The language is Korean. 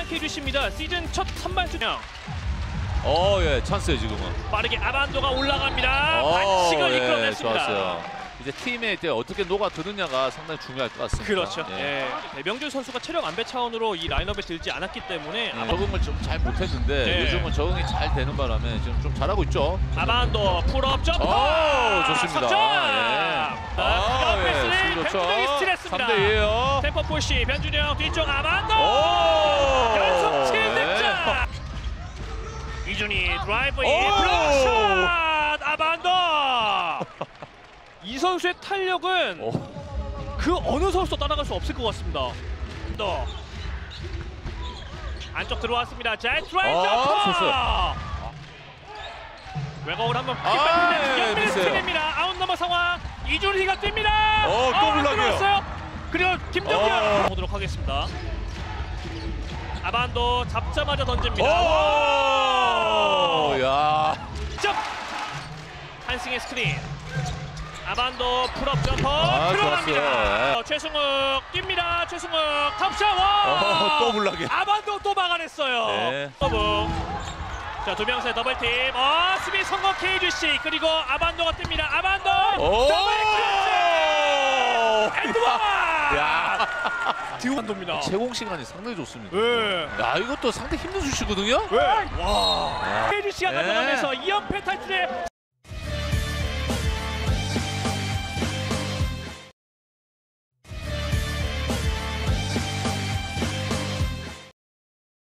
강한 KGC입니다. 시즌 첫 선발 투정. 예, 찬스예요 지금은. 빠르게 아반도가 올라갑니다. 반칙을 예, 이끌어냈습니다. 좋았어요. 이제 팀에 이제 어떻게 녹아드느냐가 상당히 중요할 것 같습니다. 그렇죠. 예. 배병준 선수가 체력 안배 차원으로 이 라인업에 들지 않았기 때문에 적응을 좀 잘 못했는데 네. 요즘은 적응이 잘 되는 바람에 지금 좀 잘하고 있죠. 아반도 풀업 점퍼. 좋습니다. 석점. 패스를 좋죠. 변준영이 스틸했습니다. 3대2예요. 템포 푸시 변준영 뒤쪽 아반도. 오! 연속 7득점. 이준희 드라이브 블락샷 아반도. 이 선수의 탄력은 그 어느 선수도 따라갈 수 없을 것 같습니다. 또 안쪽 들어왔습니다. 자, 드라이브 점퍼. 외곽으로 한번 킥백인데 연밀 스틸입니다. 아웃 넘어 상황. 이준희가 뜁니다. 또 블락이에요. 그리고 김정현 보도록 하겠습니다. 아반도 잡자마자 던집니다. 야. 점! 한승의 스크린. 아반도 풀업 점퍼 들어갑니다. 좋았어요. 최승욱 뜁니다. 최승욱 탑샤워. 또 블락이야. 아반도 또 막아냈어요. 네. 자, 두 명사의 더블팀. 수비 성공 KGC. 그리고 아반도가 뜹니다. 아반도 더블 클래치. 엔드원. 야. 디오반도입니다. 제공 시간이 상당히 좋습니다. 네. 야, 이것도 상당히 힘든 슛이거든요. 와. KGC가 나가면서 2연패 탈출에